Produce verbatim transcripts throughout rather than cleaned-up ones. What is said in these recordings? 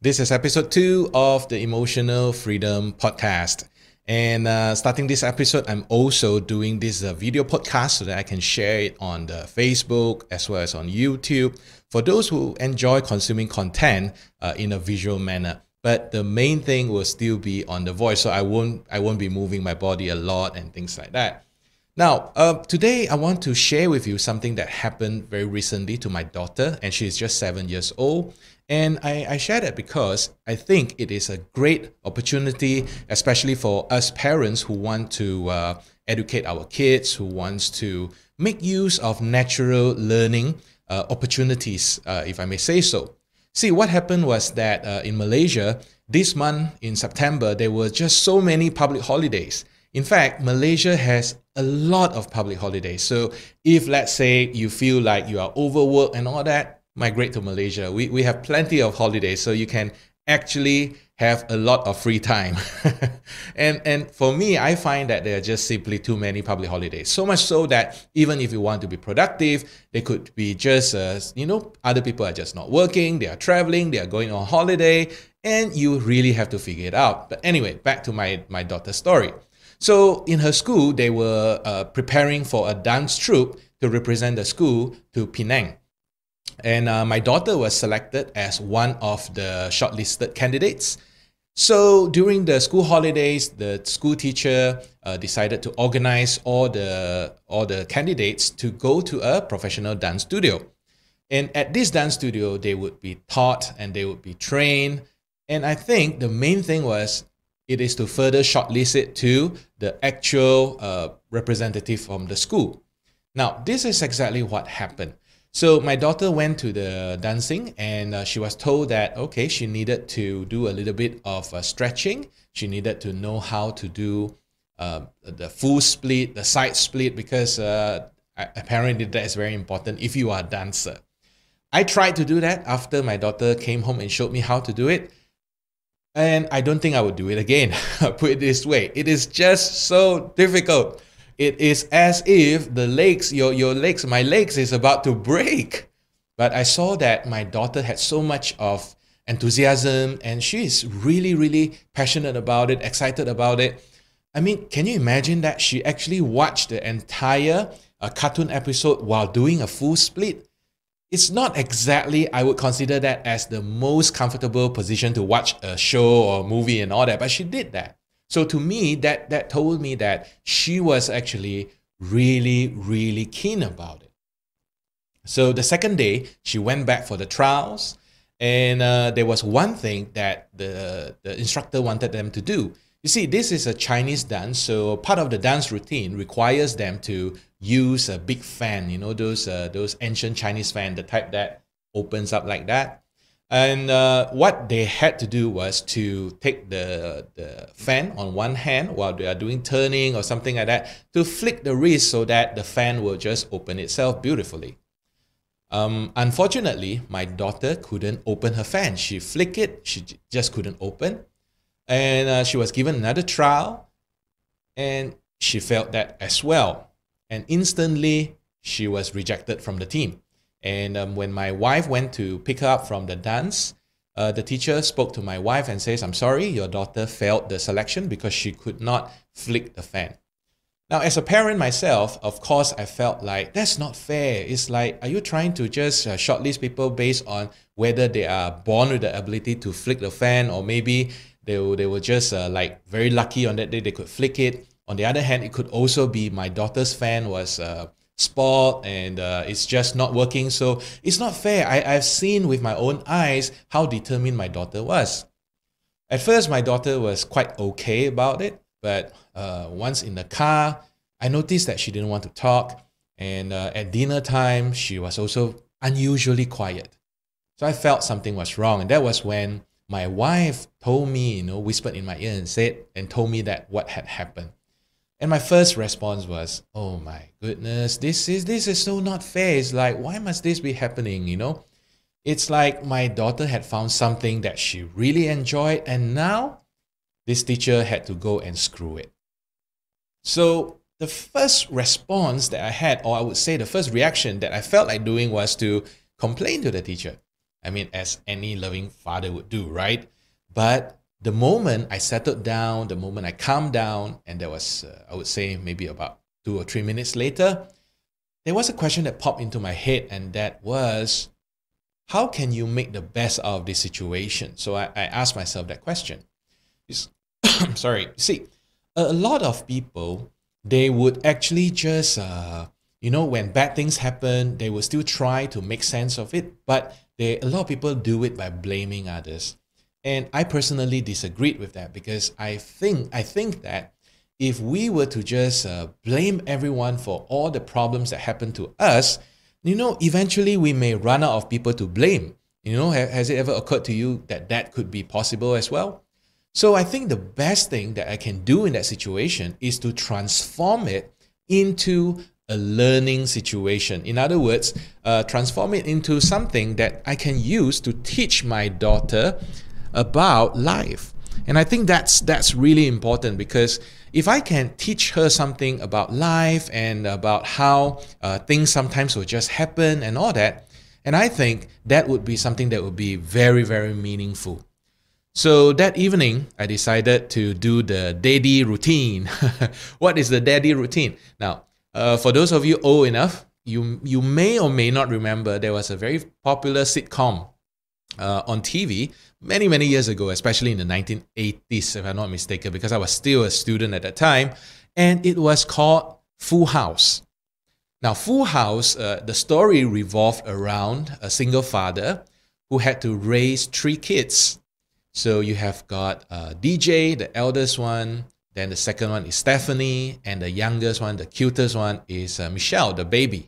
This is episode two of the Emotional Freedom Podcast. And uh, starting this episode, I'm also doing this uh, video podcast so that I can share it on the Facebook as well as on YouTube for those who enjoy consuming content uh, in a visual manner. But the main thing will still be on the voice, so I won't I won't be moving my body a lot and things like that. Now, uh, today I want to share with you something that happened very recently to my daughter, and she's just seven years old. And I, I share that because I think it is a great opportunity, especially for us parents who want to uh, educate our kids, who wants to make use of natural learning uh, opportunities, uh, if I may say so. See, what happened was that uh, in Malaysia, this month in September, there were just so many public holidays. In fact, Malaysia has a lot of public holidays. So if, let's say, you feel like you are overworked and all that, migrate to Malaysia. We, we have plenty of holidays, so you can actually have a lot of free time. and, and for me, I find that there are just simply too many public holidays. So much so that even if you want to be productive, they could be just, uh, you know, other people are just not working, they are traveling, they are going on holiday, and you really have to figure it out. But anyway, back to my, my daughter's story. So in her school, they were uh, preparing for a dance troupe to represent the school to Penang. And uh, my daughter was selected as one of the shortlisted candidates. So during the school holidays, the school teacher uh, decided to organize all the, all the candidates to go to a professional dance studio. And at this dance studio, they would be taught and they would be trained. And I think the main thing was it is to further shortlist it to the actual uh, representative from the school. Now, this is exactly what happened. So my daughter went to the dancing and uh, she was told that, okay, she needed to do a little bit of uh, stretching. She needed to know how to do uh, the full split, the side split, because uh, apparently that is very important if you are a dancer. I tried to do that after my daughter came home and showed me how to do it. And I don't think I would do it again. Put it this way, it is just so difficult. It is as if the legs, your, your legs, my legs is about to break. But I saw that my daughter had so much of enthusiasm and she is really, really passionate about it, excited about it. I mean, can you imagine that she actually watched the entire uh, cartoon episode while doing a full split? It's not exactly, I would consider that as the most comfortable position to watch a show or movie and all that, but she did that. So to me, that, that told me that she was actually really, really keen about it. So the second day, she went back for the trials, and uh, there was one thing that the, the instructor wanted them to do. You see, this is a Chinese dance, so part of the dance routine requires them to use a big fan, you know, those, uh, those ancient Chinese fan, the type that opens up like that. And uh, what they had to do was to take the, the fan on one hand while they are doing turning or something like that to flick the wrist so that the fan will just open itself beautifully. Um, unfortunately, my daughter couldn't open her fan. She flicked it, she just couldn't open. And uh, she was given another trial and she failed that as well. And instantly, she was rejected from the team. And um, when my wife went to pick her up from the dance, uh, the teacher spoke to my wife and says, I'm sorry, your daughter failed the selection because she could not flick the fan. Now, as a parent myself, of course, I felt like that's not fair. It's like, are you trying to just uh, shortlist people based on whether they are born with the ability to flick the fan, or maybe they, they were just uh, like very lucky on that day they could flick it. On the other hand, it could also be my daughter's fan was uh, spoiled and uh, it's just not working. So it's not fair. I, I've seen with my own eyes how determined my daughter was. At first, my daughter was quite okay about it. But uh, once in the car, I noticed that she didn't want to talk. And uh, at dinner time, she was also unusually quiet. So I felt something was wrong. And that was when my wife told me, you know, whispered in my ear and said, and told me that what had happened. And my first response was, oh my goodness, this is, this is so not fair. It's like, why must this be happening, you know? It's like my daughter had found something that she really enjoyed, and now this teacher had to go and screw it. So the first response that I had, or I would say the first reaction that I felt like doing, was to complain to the teacher. I mean, as any loving father would do, right? But the moment I settled down, the moment I calmed down, and there was, uh, I would say, maybe about two or three minutes later, there was a question that popped into my head, and that was, how can you make the best out of this situation? So I, I asked myself that question. Sorry, see, a lot of people, they would actually just, uh, you know, when bad things happen, they will still try to make sense of it, but they, a lot of people do it by blaming others. And I personally disagreed with that, because I think I think that if we were to just uh, blame everyone for all the problems that happen to us, you know, eventually we may run out of people to blame. You know, ha- has it ever occurred to you that that could be possible as well? So I think the best thing that I can do in that situation is to transform it into a learning situation. In other words, uh, transform it into something that I can use to teach my daughter about life. And I think that's that's really important, because if I can teach her something about life and about how uh, things sometimes will just happen and all that, and I think that would be something that would be very, very meaningful. So that evening, I decided to do the daddy routine. What is the daddy routine? Now, uh, for those of you old enough, you you may or may not remember there was a very popular sitcom uh, on T V many, many years ago, especially in the nineteen eighties, if I'm not mistaken, because I was still a student at that time, and it was called Full House. Now, Full House, uh, the story revolved around a single father who had to raise three kids. So you have got uh, D J, the eldest one, then the second one is Stephanie, and the youngest one, the cutest one, is uh, Michelle, the baby.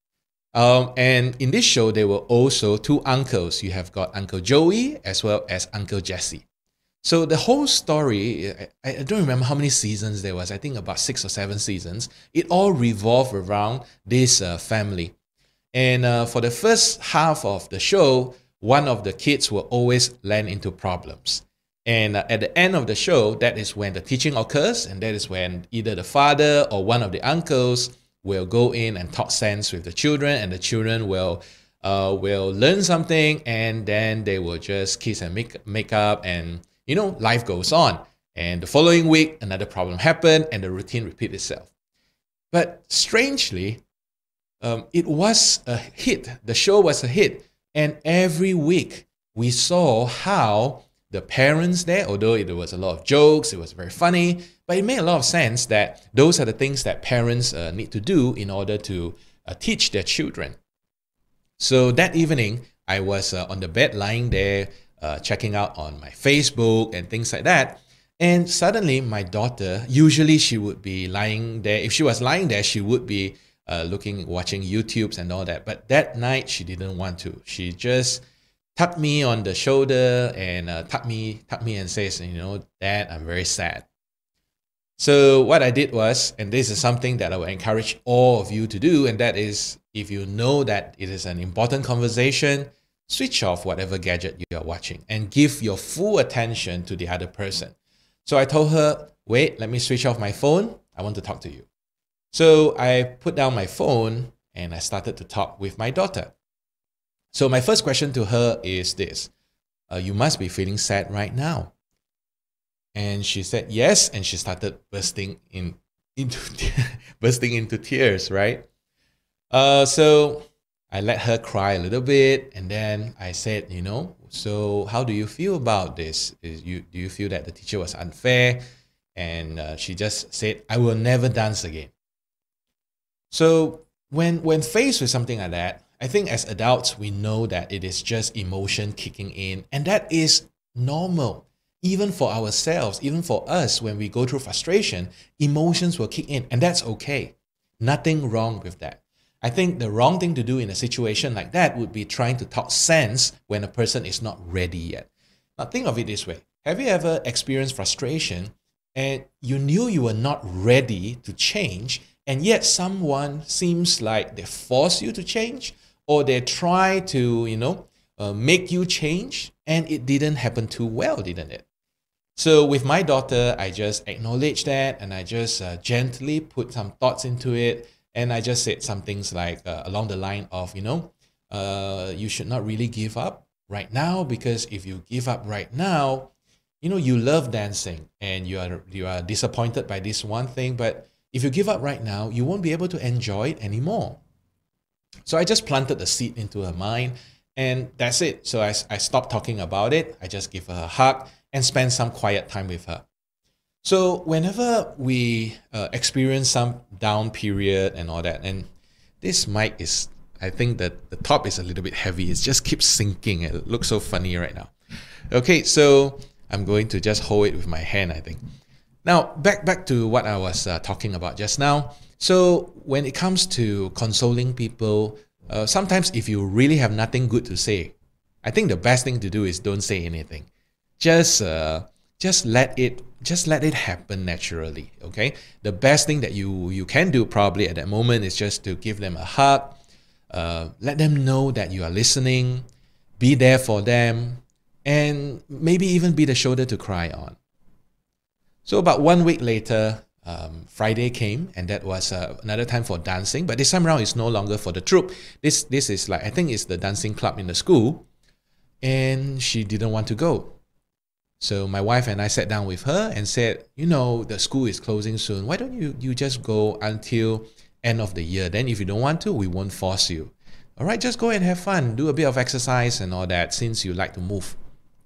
Um, and in this show, there were also two uncles. You have got Uncle Joey as well as Uncle Jesse. So the whole story, I, I don't remember how many seasons there was. I think about six or seven seasons. It all revolved around this uh, family. And uh, for the first half of the show, one of the kids will always land into problems. And uh, at the end of the show, that is when the teaching occurs, and that is when either the father or one of the uncles will go in and talk sense with the children, and the children will uh, will learn something, and then they will just kiss and make, make up, and, you know, life goes on. And the following week, another problem happened, and the routine repeats itself. But strangely, um, it was a hit. The show was a hit. And every week, we saw how the parents there, although it was a lot of jokes, it was very funny, but it made a lot of sense that those are the things that parents uh, need to do in order to uh, teach their children. So that evening, I was uh, on the bed lying there, uh, checking out on my Facebook and things like that. And suddenly, my daughter, usually she would be lying there. If she was lying there, she would be Uh, looking, watching YouTubes and all that. But that night, she didn't want to. She just tapped me on the shoulder and uh, tapped me, tapped me and says, you know, Dad, I'm very sad. So what I did was, and this is something that I would encourage all of you to do, and that is, if you know that it is an important conversation, switch off whatever gadget you are watching and give your full attention to the other person. So I told her, wait, let me switch off my phone. I want to talk to you. So I put down my phone and I started to talk with my daughter. So my first question to her is this: uh, you must be feeling sad right now. And she said yes, and she started bursting in into bursting into tears, right? Uh, so I let her cry a little bit, and then I said, you know, so how do you feel about this? Is you do you feel that the teacher was unfair? And uh, she just said, I will never dance again. So when when faced with something like that, I think as adults, we know that it is just emotion kicking in, and that is normal. Even for ourselves, even for us, when we go through frustration, emotions will kick in, and that's okay. Nothing wrong with that. I think the wrong thing to do in a situation like that would be trying to talk sense when a person is not ready yet. Now think of it this way. Have you ever experienced frustration and you knew you were not ready to change, and yet someone seems like they force you to change, or they try to, you know, uh, make you change, and it didn't happen too well, didn't it? So with my daughter, I just acknowledged that, and I just uh, gently put some thoughts into it, and I just said some things like uh, along the line of, you know, uh, you should not really give up. right now, because if you give up right now, you know, you love dancing and you are you are disappointed by this one thing, but if you give up right now, you won't be able to enjoy it anymore. So I just planted the seed into her mind, and that's it. So I, I stopped talking about it. I just give her a hug and spend some quiet time with her. So whenever we uh, experience some down period and all that, and this mic is, I think that the top is a little bit heavy. It just keeps sinking. It looks so funny right now. Okay, so I'm going to just hold it with my hand, I think. Now, back, back to what I was uh, talking about just now. So when it comes to consoling people, uh, sometimes if you really have nothing good to say, I think the best thing to do is don't say anything. Just, uh, just let it, just let it happen naturally. Okay. The best thing that you you can do probably at that moment is just to give them a hug, uh, let them know that you are listening, be there for them, and maybe even be the shoulder to cry on. So about one week later, um, Friday came, and that was uh, another time for dancing. But this time around, it's no longer for the troupe. This this is like, I think it's the dancing club in the school, and she didn't want to go. So my wife and I sat down with her and said, you know, the school is closing soon. Why don't you you just go until end of the year? Then if you don't want to, we won't force you. All right, just go and have fun, do a bit of exercise and all that, since you like to move.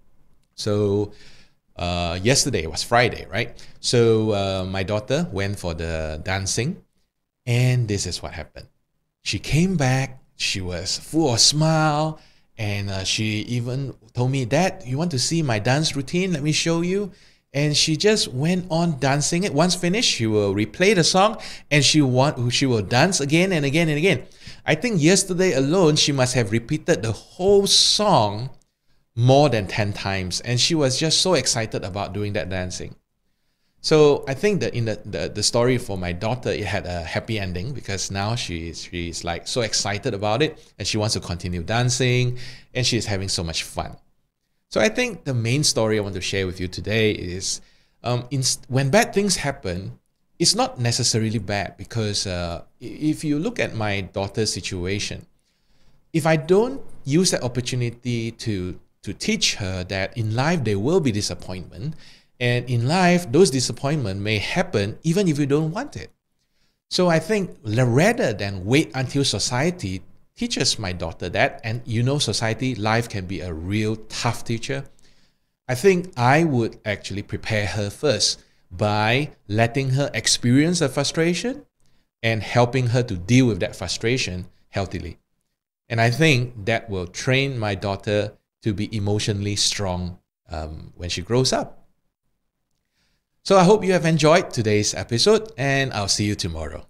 So uh, yesterday was Friday, right? So uh, my daughter went for the dancing, and this is what happened. She came back, she was full of smile, and uh, she even told me, Dad, you want to see my dance routine? Let me show you. And she just went on dancing it. Once finished, she will replay the song, and she want she will dance again and again and again. I think yesterday alone, she must have repeated the whole song more than ten times, and she was just so excited about doing that dancing. So I think that in the, the, the story for my daughter, it had a happy ending, because now she's, she's like so excited about it, and she wants to continue dancing, and she's having so much fun. So I think the main story I want to share with you today is um, in, when bad things happen, it's not necessarily bad, because uh, if you look at my daughter's situation, if I don't use that opportunity to, to teach her that in life there will be disappointment, and in life those disappointments may happen even if you don't want it. So I think rather than wait until society teaches my daughter that, and you know, society, life can be a real tough teacher, I think I would actually prepare her first by letting her experience the frustration and helping her to deal with that frustration healthily. And I think that will train my daughter to be emotionally strong um, when she grows up. So I hope you have enjoyed today's episode, and I'll see you tomorrow.